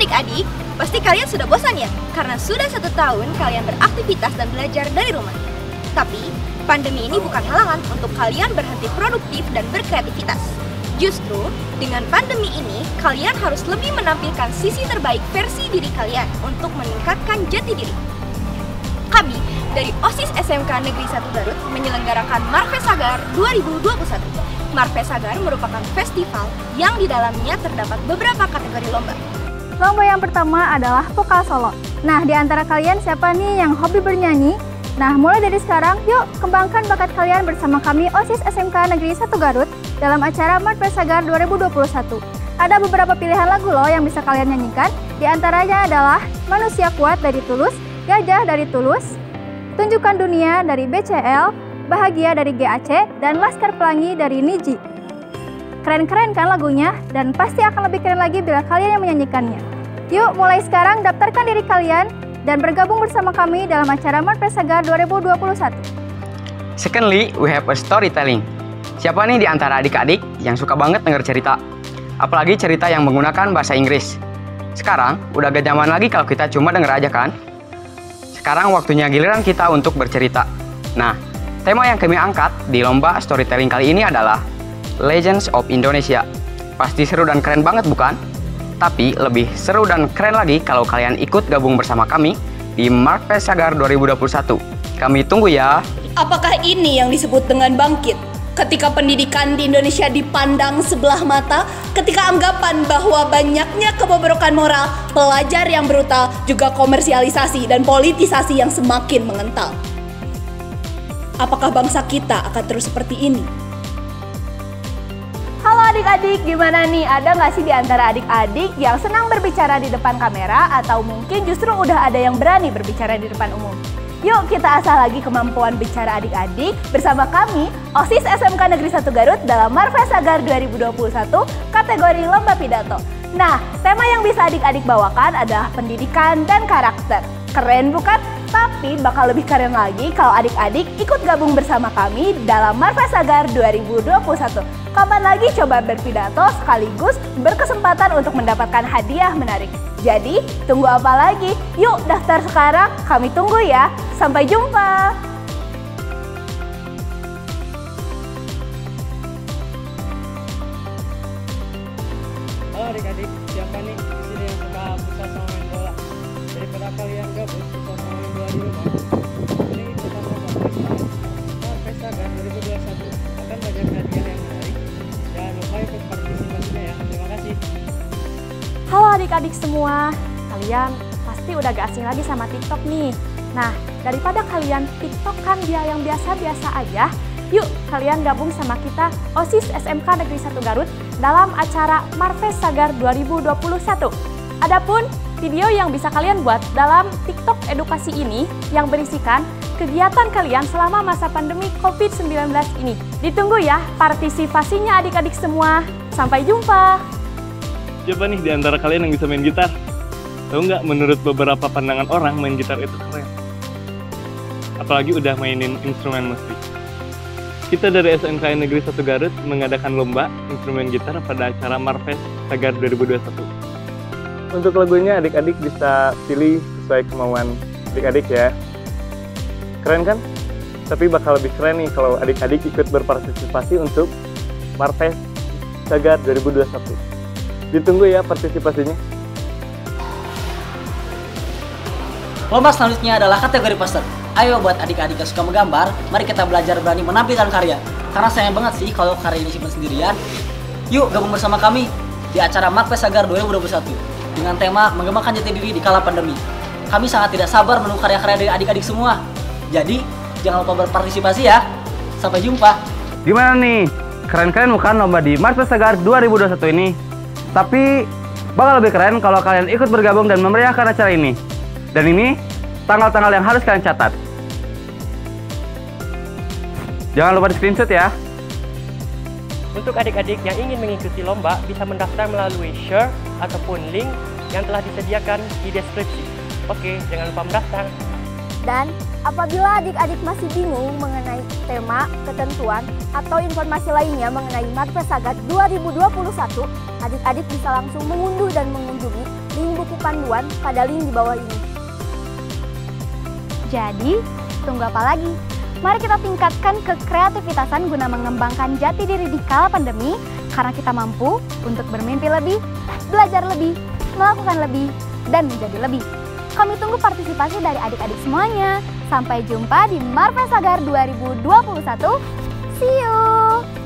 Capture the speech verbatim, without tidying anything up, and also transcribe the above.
adik-adik, pasti kalian sudah bosan ya? Karena sudah satu tahun kalian beraktivitas dan belajar dari rumah. Tapi, pandemi ini bukan halangan untuk kalian berhenti produktif dan berkreativitas. Justru, dengan pandemi ini, kalian harus lebih menampilkan sisi terbaik versi diri kalian untuk meningkatkan jati diri. Kami, dari OSIS S M K Negeri satu Garut, menyelenggarakan Marvesagar dua ribu dua puluh satu. Marvesagar merupakan festival yang di dalamnya terdapat beberapa kategori lomba. Lomba yang pertama adalah vokal solo. Nah, di antara kalian siapa nih yang hobi bernyanyi? Nah, mulai dari sekarang, yuk kembangkan bakat kalian bersama kami OSIS S M K Negeri satu Garut dalam acara Marvesagar dua ribu dua puluh satu. Ada beberapa pilihan lagu loh yang bisa kalian nyanyikan. Di antaranya adalah Manusia Kuat dari Tulus, Gajah dari Tulus, Tunjukkan Dunia dari B C L, Bahagia dari G A C, dan Laskar Pelangi dari Niji. Keren-keren kan lagunya? Dan pasti akan lebih keren lagi bila kalian yang menyanyikannya. Yuk mulai sekarang daftarkan diri kalian dan bergabung bersama kami dalam acara Marvesagar dua ribu dua puluh satu. Secondly, we have a storytelling. Siapa nih di antara adik-adik yang suka banget denger cerita? Apalagi cerita yang menggunakan bahasa Inggris. Sekarang, udah gak zaman lagi kalau kita cuma denger aja kan? Sekarang waktunya giliran kita untuk bercerita. Nah, tema yang kami angkat di lomba storytelling kali ini adalah Legends of Indonesia. Pasti seru dan keren banget bukan? Tapi lebih seru dan keren lagi kalau kalian ikut gabung bersama kami di Marvesagar dua ribu dua puluh satu. Kami tunggu ya. Apakah ini yang disebut dengan bangkit? Ketika pendidikan di Indonesia dipandang sebelah mata, ketika anggapan bahwa banyaknya kebobrokan moral, pelajar yang brutal, juga komersialisasi dan politisasi yang semakin mengental. Apakah bangsa kita akan terus seperti ini? Halo adik-adik, gimana nih? Ada nggak sih di antara adik-adik yang senang berbicara di depan kamera atau mungkin justru udah ada yang berani berbicara di depan umum? Yuk kita asah lagi kemampuan bicara adik-adik bersama kami OSIS S M K Negeri satu Garut dalam Marvesagar dua ribu dua puluh satu kategori Lomba Pidato. Nah, tema yang bisa adik-adik bawakan adalah pendidikan dan karakter. Keren bukan? Tapi bakal lebih keren lagi kalau adik-adik ikut gabung bersama kami dalam Marvesagar dua ribu dua puluh satu. Kapan lagi coba berpidato sekaligus berkesempatan untuk mendapatkan hadiah menarik. Jadi, tunggu apa lagi? Yuk daftar sekarang, kami tunggu ya. Sampai jumpa! Halo adik-adik, siapa nih di sini yang suka pusat sama main bola? Daripada kalian gabut pusat sama main bola di rumah, ini ikutan lomba Marvesagar dua ribu dua puluh satu akan banyak hadiah yang menarik. Jangan lupa ikut partisipasinya ya. Terima kasih. Halo adik-adik semua, kalian pasti udah gak asing lagi sama TikTok nih. Nah, daripada kalian TikTokan dia yang biasa-biasa aja, yuk kalian gabung sama kita OSIS S M K Negeri satu Garut dalam acara Marvesagar dua ribu dua puluh satu. Adapun video yang bisa kalian buat dalam TikTok edukasi ini yang berisikan kegiatan kalian selama masa pandemi covid sembilan belas ini. Ditunggu ya partisipasinya adik-adik semua. Sampai jumpa! Siapa nih di antara kalian yang bisa main gitar? Tahu nggak, menurut beberapa pandangan orang main gitar itu keren. Apalagi udah mainin instrumen musik. Kita dari S M K Negeri satu Garut mengadakan lomba instrumen gitar pada acara Marvesagar dua ribu dua puluh satu. Untuk lagunya adik-adik bisa pilih sesuai kemauan adik-adik ya. Keren kan? Tapi bakal lebih keren nih kalau adik-adik ikut berpartisipasi untuk Marvesagar dua ribu dua puluh satu. Ditunggu ya partisipasinya. Lomba selanjutnya adalah kategori poster. Ayo buat adik-adik yang suka menggambar, mari kita belajar berani menampilkan karya. Karena sayang banget sih kalau karya ini simpan sendirian. Yuk gabung bersama kami di acara Marvesagar dua ribu dua puluh satu dengan tema mengembangkan jati diri di kala pandemi. Kami sangat tidak sabar menunggu karya-karya dari adik-adik semua. Jadi jangan lupa berpartisipasi ya. Sampai jumpa. Gimana nih? Keren-keren bukan lomba di Marvesagar dua ribu dua puluh satu ini? Tapi bakal lebih keren kalau kalian ikut bergabung dan memeriahkan acara ini. Dan ini tanggal-tanggal yang harus kalian catat. Jangan lupa di screenshot ya. Untuk adik-adik yang ingin mengikuti lomba bisa mendaftar melalui share ataupun link yang telah disediakan di deskripsi. Oke, jangan lupa mendaftar. Dan apabila adik-adik masih bingung mengenai tema, ketentuan, atau informasi lainnya mengenai Marpesagar dua ribu dua puluh satu, adik-adik bisa langsung mengunduh dan mengunjungi link buku panduan pada link di bawah ini. Jadi, tunggu apa lagi? Mari kita tingkatkan kekreativitasan guna mengembangkan jati diri di kala pandemi, karena kita mampu untuk bermimpi lebih, belajar lebih, melakukan lebih, dan menjadi lebih. Kami tunggu partisipasi dari adik-adik semuanya. Sampai jumpa di Marpesagar dua ribu dua puluh satu. See you!